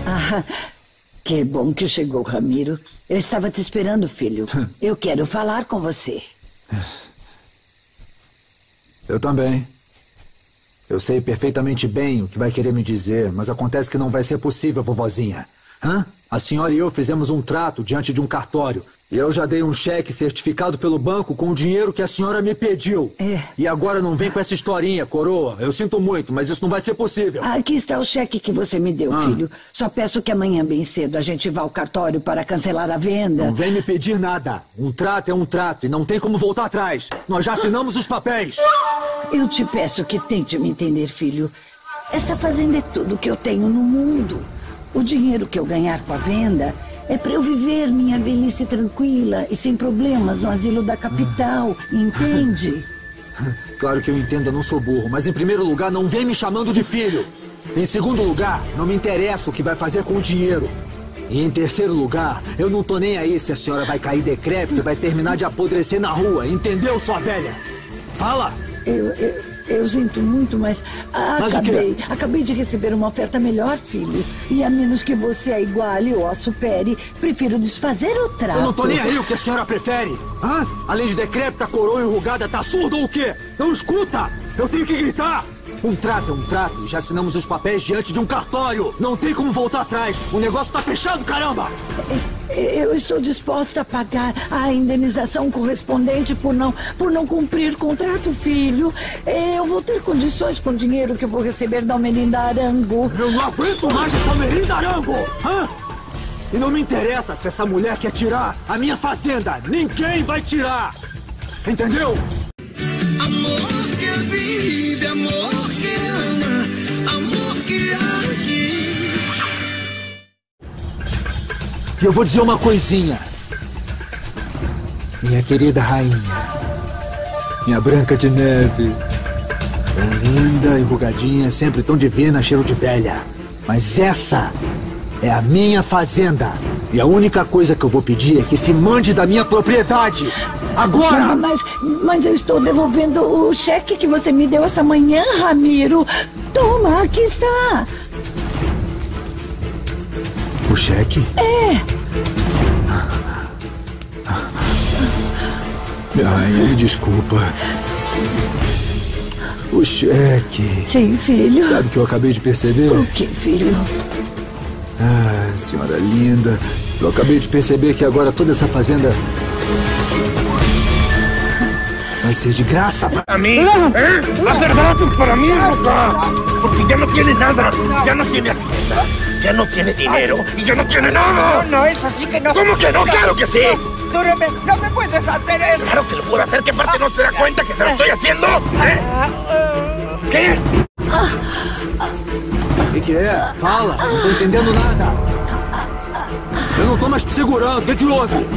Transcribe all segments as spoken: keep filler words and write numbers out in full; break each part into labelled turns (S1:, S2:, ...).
S1: Ah, que bom que chegou, Ramiro. Eu estava te esperando, filho. Eu quero falar com você.
S2: Eu também. Eu sei perfeitamente bem o que vai querer me dizer, mas acontece que não vai ser possível, vovozinha. Hã? A senhora e eu fizemos um trato diante de um cartório. E eu já dei um cheque certificado pelo banco com o dinheiro que a senhora me pediu.
S1: É.
S2: E agora não vem com essa historinha, coroa. Eu sinto muito, mas isso não vai ser possível.
S1: Aqui está o cheque que você me deu,
S2: ah.
S1: filho. Só peço que amanhã bem cedo a gente vá ao cartório para cancelar a venda.
S2: Não vem me pedir nada. Um trato é um trato e não tem como voltar atrás. Nós já assinamos os papéis.
S1: Eu te peço que tente me entender, filho. Essa fazenda é tudo que eu tenho no mundo. O dinheiro que eu ganhar com a venda é para eu viver minha velhice tranquila e sem problemas no asilo da capital, entende?
S2: Claro que eu entendo, eu não sou burro, mas em primeiro lugar, não vem me chamando de filho. Em segundo lugar, não me interessa o que vai fazer com o dinheiro. E em terceiro lugar, eu não tô nem aí se a senhora vai cair decrépita e vai terminar de apodrecer na rua, entendeu, sua velha? Fala!
S1: Eu, eu, eu sinto muito, mas, ah,
S2: mas
S1: acabei, acabei de receber uma oferta melhor, filho. E a menos que você a iguale ou a supere, prefiro desfazer o trato.
S2: Eu não tô nem aí o que a senhora prefere. Hã? Além de decrépita, coroa enrugada, tá surdo ou o quê? Não escuta! Eu tenho que gritar! Um trato é um trato e já assinamos os papéis diante de um cartório. Não tem como voltar atrás. O negócio tá fechado, caramba!
S1: Eu estou disposta a pagar a indenização correspondente por não, por não cumprir contrato, filho. Eu vou ter condições com o dinheiro que eu vou receber da Almerinda Arango.
S2: Eu não aguento mais essa Almerinda Arango! Hã? E não me interessa se essa mulher quer tirar a minha fazenda. Ninguém vai tirar! Entendeu?
S3: Amor que vive, amor que ama, amor que arde.
S2: E eu vou dizer uma coisinha. Minha querida rainha, minha Branca de Neve, tão linda, enrugadinha, sempre tão divina, cheiro de velha. Mas essa é a minha fazenda. E a única coisa que eu vou pedir é que se mande da minha propriedade. Agora!
S1: Mas, mas eu estou devolvendo o cheque que você me deu essa manhã, Ramiro. Toma, aqui está.
S2: O cheque?
S1: É.
S2: Minha rainha, me desculpa. O cheque.
S1: Sim, filho.
S2: Sabe o que eu acabei de perceber?
S1: O que, filho?
S2: Ah, senhora linda. Eu acabei de perceber que agora toda essa fazenda vai ser de graça para
S4: ¿A mí? ¿Eh? ¿Va a ser gratis para mí, Roca? Porque ya no tiene nada, ya no tiene hacienda, ya no tiene dinero y ya no tiene nada.
S5: No, no, eso sí que no.
S4: ¿Cómo que no? ¡Claro que sí!
S5: Tú no me, no me puedes hacer eso.
S4: ¡Claro que lo puedo hacer! ¿Qué parte no se da cuenta que se lo estoy haciendo? ¿Eh? ¿Qué?
S2: O que, que é? Fala, não tô entendendo nada. Eu não tô mais te segurando, o que que houve? O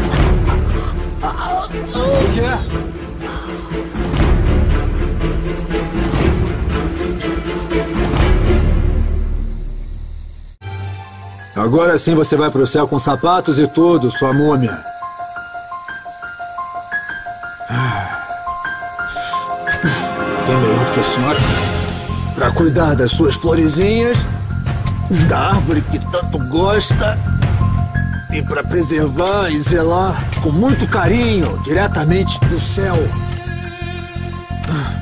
S2: que, que é? Agora sim você vai pro céu com sapatos e tudo, sua múmia. Quem melhor do que a senhora pra cuidar das suas florezinhas, da árvore que tanto gosta, e pra preservar e zelar com muito carinho diretamente do céu.